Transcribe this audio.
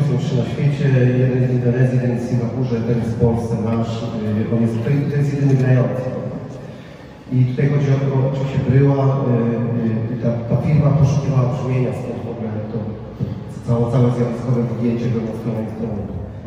są 3 na świecie, jeden jest w Indonezji, jeden jest w Singapurze, ten jest w Polsce, nasz, on jest tutaj, to jest jedyny grający. I tutaj chodzi o to, oczywiście bryła, ta firma poszukiwała brzmienia, stąd w ogóle to całe zjawiskowe wgięcie go na stronę instrumentu.